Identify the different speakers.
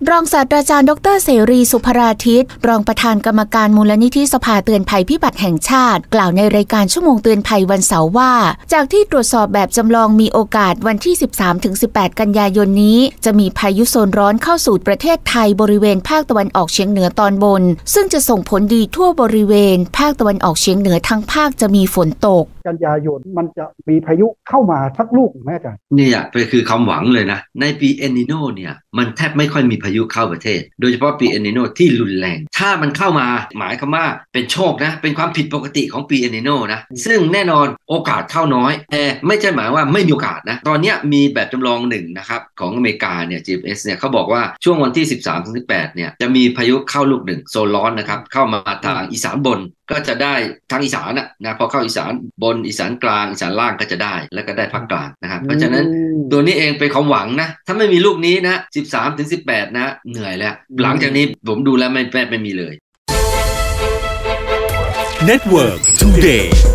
Speaker 1: รองศาสตราจารย์ดร.เสรีสุภราทิตรองประธานกรรมการมูลนิธิสภาเตือนภัยพิบัติแห่งชาติกล่าวในรายการชั่วโมงเตือนภัยวันเสาร์ว่าจากที่ตรวจสอบแบบจำลองมีโอกาสวันที่ 13-18 กันยายนนี้จะมีพายุโซนร้อนเข้าสู่ประเทศไทยบริเวณภาคตะวันออกเฉียงเหนือตอนบนซึ่งจะส่งผลดีทั่วบริเวณภาคตะวันออกเฉียงเหนือทั้งภาคจะมีฝนตก
Speaker 2: กันยายนมันจะมีพายุเข้ามาสักลูกไหมอาจารย์
Speaker 3: เนี่ยคือความหวังเลยนะในปีเอลนิโนเนี่ยมันแทบไม่ค่อยมีพายุเข้าประเทศโดยเฉพาะปีเอลนิโนที่รุนแรงถ้ามันเข้ามาหมายความว่าเป็นโชคนะเป็นความผิดปกติของปีเอลนิโนนะซึ่งแน่นอนโอกาสเข้าน้อยแต่ไม่ใช่หมายว่าไม่มีโอกาสนะตอนนี้มีแบบจำลองหนึ่งนะครับของอเมริกาเนี่ย GMS เนี่ยเขาบอกว่าช่วงวันที่ 13-18 เนี่ยจะมีพายุเข้าลูกหนึ่งโซนร้อนนะครับเข้ามาทางอีสานบนก็จะได้ทางอีสานนะพอเข้าอีสานบนอีสานกลางอีสานล่างก็จะได้แล้วก็ได้ภาคกลางนะครับเพราะฉะนั้นตัวนี้เองเป็นความหวังนะถ้าไม่มีลูกนี้นะ 13-18 นะเหนื่อยแล้วหลังจากนี้ผมดูแล้วไม่มีเลย
Speaker 4: Network Today